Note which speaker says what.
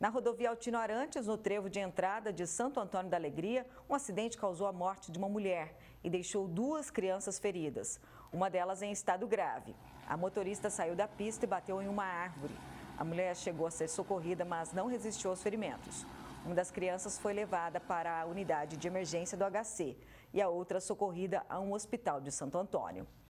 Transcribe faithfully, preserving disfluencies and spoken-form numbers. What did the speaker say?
Speaker 1: Na rodovia Altino Arantes, no trevo de entrada de Santo Antônio da Alegria, um acidente causou a morte de uma mulher e deixou duas crianças feridas, uma delas em estado grave. A motorista saiu da pista e bateu em uma árvore. A mulher chegou a ser socorrida, mas não resistiu aos ferimentos. Uma das crianças foi levada para a unidade de emergência do H C e a outra socorrida a um hospital de Santo Antônio.